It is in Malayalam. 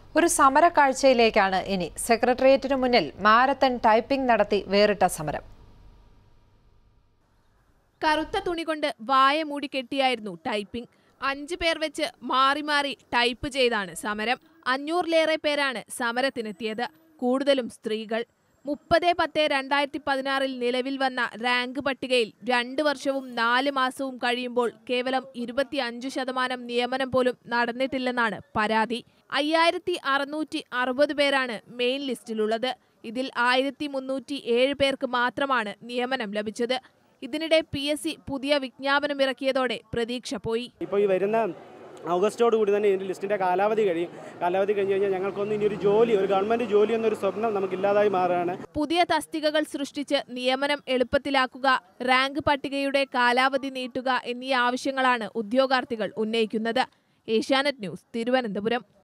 ഒരു സമരക്കാഴ്ചയിലേക്കാണ് ഇനി. സെക്രട്ടേറിയറ്റിനു മുന്നിൽ മാരത്തൺ ടൈപ്പിംഗ് നടത്തി വേറിട്ട സമരം. കറുത്ത തുണി കൊണ്ട് വായ മൂടി കെട്ടിയായിരുന്നു ടൈപ്പിംഗ്. 5 പേർ വെച്ച് മാറി മാറി ടൈപ്പ് ചെയ്താണ് സമരം. 500-ലേറെ പേരാണ് സമരത്തിനെത്തിയത്, കൂടുതലും സ്ത്രീകൾ. 30/10/2016 നിലവിൽ വന്ന റാങ്ക് പട്ടികയിൽ 2 വർഷവും 4 മാസവും കഴിയുമ്പോൾ കേവലം 25% നിയമനം പോലും നടന്നിട്ടില്ലെന്നാണ് പരാതി. 5660 പേരാണ് മെയിൻ ലിസ്റ്റിലുള്ളത്. ഇതിൽ 1307 പേർക്ക് മാത്രമാണ് നിയമനം ലഭിച്ചത്. ഇതിനിടെ PSC പുതിയ വിജ്ഞാപനം ഇറക്കിയതോടെ പ്രതീക്ഷ പോയി. ഇപ്പോൾ ഈ വരുന്ന ഓഗസ്റ്റോട് കൂടി തന്നെ ഇതിൻ്റെ ലിസ്റ്റിൻ്റെ കാലാവധി കഴിയും. കാലാവധി കഴിഞ്ഞ് കഴിഞ്ഞാൽ ഞങ്ങൾക്കൊന്നും ഇനി ഒരു ഗവൺമെൻറ് ജോലി എന്നൊരു സ്വപ്നം നമുക്കില്ലാതായി മാറുകയാണ്. പുതിയ തസ്തികകൾ സൃഷ്ടിച്ച് നിയമനം എളുപ്പത്തിലാക്കുക, റാങ്ക് പട്ടികയുടെ കാലാവധി നീട്ടുക എന്നീ ആവശ്യങ്ങളാണ് ഉദ്യോഗാർത്ഥികൾ ഉന്നയിക്കുന്നത്. ഏഷ്യാനെറ്റ് ന്യൂസ്, തിരുവനന്തപുരം.